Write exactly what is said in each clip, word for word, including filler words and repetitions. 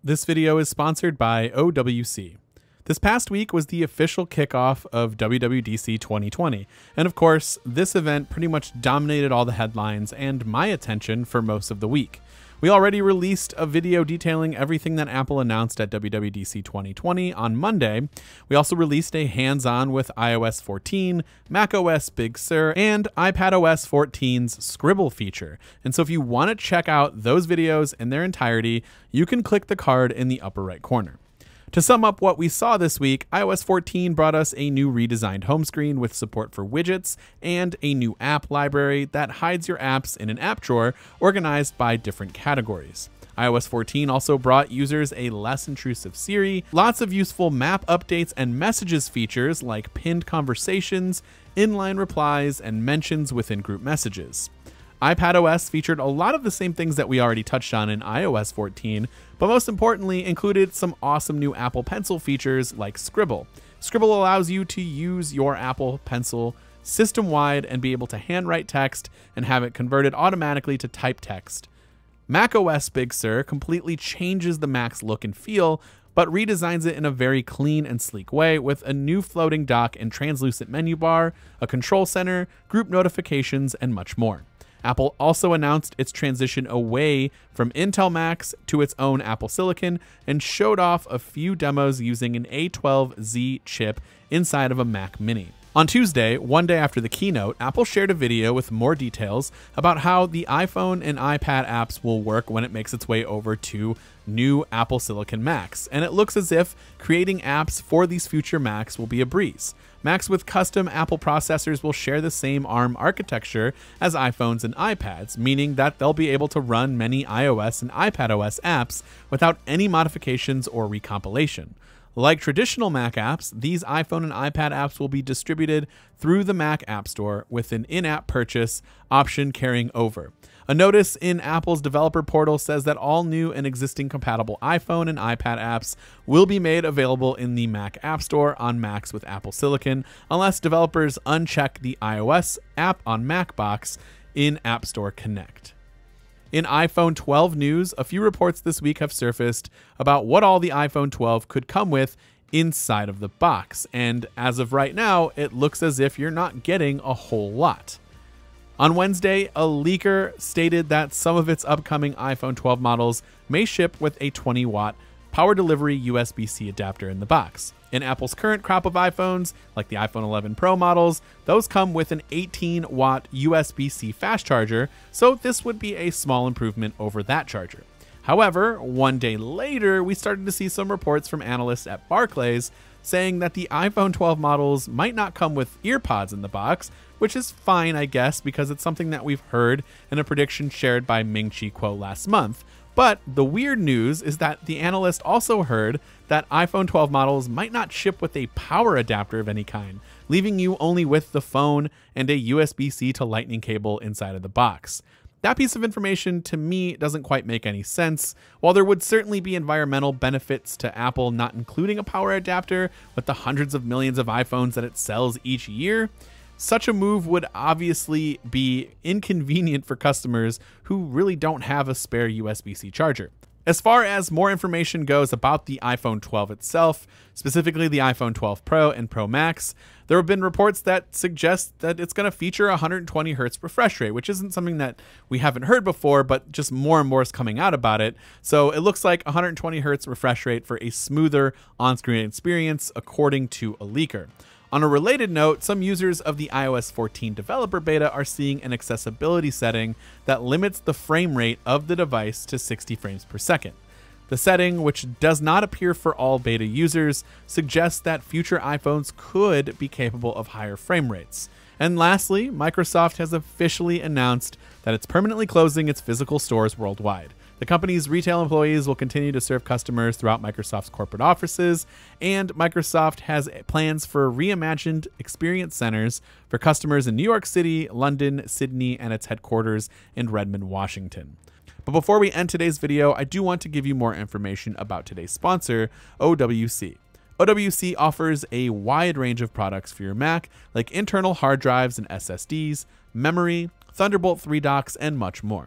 This video is sponsored by O W C. This past week was the official kickoff of W W D C twenty twenty, and of course, this event pretty much dominated all the headlines and my attention for most of the week. We already released a video detailing everything that Apple announced at W W D C twenty twenty on Monday. We also released a hands-on with i O S fourteen, macOS Big Sur, and iPadOS fourteen's Scribble feature. And so if you want to check out those videos in their entirety, you can click the card in the upper right corner. To sum up what we saw this week, i O S fourteen brought us a new redesigned home screen with support for widgets and a new app library that hides your apps in an app drawer organized by different categories. i O S fourteen also brought users a less intrusive Siri, lots of useful map updates and messages features like pinned conversations, inline replies, and mentions within group messages. iPadOS featured a lot of the same things that we already touched on in i O S fourteen, but most importantly included some awesome new Apple Pencil features like Scribble. Scribble allows you to use your Apple Pencil system-wide and be able to handwrite text and have it converted automatically to typed text. macOS Big Sur completely changes the Mac's look and feel, but redesigns it in a very clean and sleek way with a new floating dock and translucent menu bar, a control center, group notifications, and much more. Apple also announced its transition away from Intel Macs to its own Apple Silicon and showed off a few demos using an A twelve Z chip inside of a Mac Mini. On Tuesday, one day after the keynote, Apple shared a video with more details about how the iPhone and iPad apps will work when it makes its way over to new Apple Silicon Macs, and it looks as if creating apps for these future Macs will be a breeze. Macs with custom Apple processors will share the same ARM architecture as iPhones and iPads, meaning that they'll be able to run many iOS and iPadOS apps without any modifications or recompilation. Like traditional Mac apps, these iPhone and iPad apps will be distributed through the Mac App Store with an in-app purchase option carrying over. A notice in Apple's developer portal says that all new and existing compatible iPhone and iPad apps will be made available in the Mac App Store on Macs with Apple Silicon, unless developers uncheck the iOS app on Mac box in App Store Connect. In iPhone twelve news, a few reports this week have surfaced about what all the iPhone twelve could come with inside of the box, and as of right now, it looks as if you're not getting a whole lot. On Wednesday, a leaker stated that some of its upcoming iPhone twelve models may ship with a twenty watt power delivery U S B C adapter in the box. In Apple's current crop of iPhones, like the iPhone eleven Pro models, those come with an eighteen watt U S B C fast charger, so this would be a small improvement over that charger. However, one day later, we started to see some reports from analysts at Barclays saying that the iPhone twelve models might not come with earpods in the box, which is fine, I guess, because it's something that we've heard in a prediction shared by Ming-Chi Kuo last month. But the weird news is that the analyst also heard that iPhone twelve models might not ship with a power adapter of any kind, leaving you only with the phone and a U S B C to Lightning cable inside of the box. That piece of information to me doesn't quite make any sense. While there would certainly be environmental benefits to Apple not including a power adapter with the hundreds of millions of iPhones that it sells each year, such a move would obviously be inconvenient for customers who really don't have a spare U S B C charger. As far as more information goes about the iPhone twelve itself, specifically the iPhone twelve Pro and Pro Max, there have been reports that suggest that it's going to feature one hundred twenty hertz refresh rate, which isn't something that we haven't heard before, but just more and more is coming out about it. So it looks like one hundred twenty hertz refresh rate for a smoother on-screen experience, according to a leaker. On a related note, some users of the i O S fourteen developer beta are seeing an accessibility setting that limits the frame rate of the device to sixty frames per second. The setting, which does not appear for all beta users, suggests that future iPhones could be capable of higher frame rates. And lastly, Microsoft has officially announced that it's permanently closing its physical stores worldwide. The company's retail employees will continue to serve customers throughout Microsoft's corporate offices, and Microsoft has plans for reimagined experience centers for customers in New York City, London, Sydney, and its headquarters in Redmond, Washington. But before we end today's video, I do want to give you more information about today's sponsor, O W C. O W C offers a wide range of products for your Mac, like internal hard drives and S S Ds, memory, Thunderbolt three docks, and much more.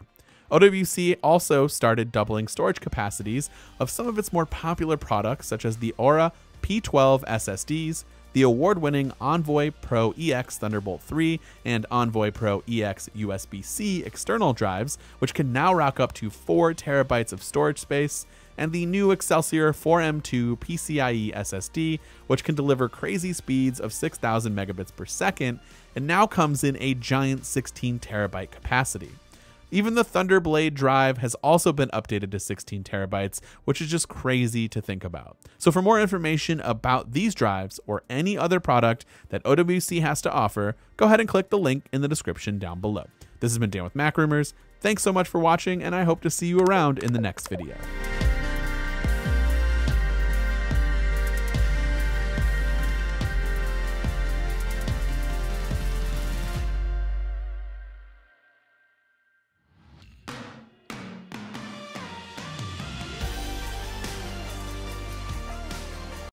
O W C also started doubling storage capacities of some of its more popular products, such as the Aura P twelve S S Ds, the award-winning Envoy Pro E X Thunderbolt three and Envoy Pro E X U S B C external drives, which can now rack up to four terabytes of storage space, and the new Excelsior four M two PCIe S S D, which can deliver crazy speeds of six thousand megabits per second, and now comes in a giant sixteen terabyte capacity. Even the Thunderblade drive has also been updated to sixteen terabytes, which is just crazy to think about. So for more information about these drives or any other product that O W C has to offer, go ahead and click the link in the description down below. This has been Dan with Mac Rumors. Thanks so much for watching, and I hope to see you around in the next video.